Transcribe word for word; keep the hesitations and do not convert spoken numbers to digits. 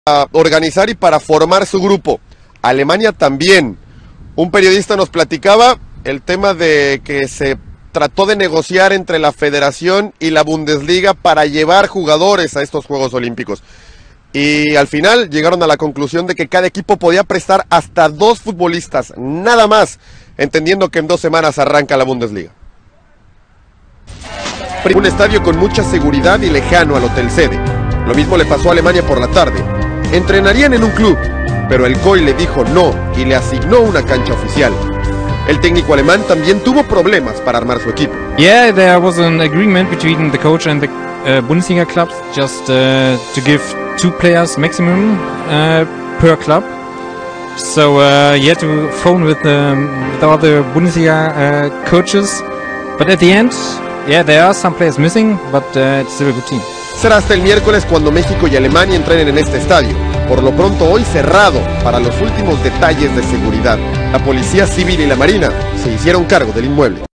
Para organizar y para formar su grupo. Alemania también. Un periodista nos platicaba el tema de que se trató de negociar entre la Federación y la Bundesliga para llevar jugadores a estos Juegos Olímpicos. Y al final llegaron a la conclusión de que cada equipo podía prestar hasta dos futbolistas, nada más, entendiendo que en dos semanas arranca la Bundesliga. Un estadio con mucha seguridad y lejano al hotel sede. Lo mismo le pasó a Alemania por la tarde. Entrenarían en un club, pero el C O I le dijo no y le asignó una cancha oficial. El técnico alemán también tuvo problemas para armar su equipo. Yeah, there was an agreement between the coach and the uh, Bundesliga clubs just uh, to give two players maximum uh, per club. So uh, you had to phone with, um, with all the Bundesliga uh, coaches. But at the end, yeah, there are some players missing, but uh, it's still a good team. Será hasta el miércoles cuando México y Alemania entrenen en este estadio. Por lo pronto hoy cerrado para los últimos detalles de seguridad. La Policía Civil y la Marina se hicieron cargo del inmueble.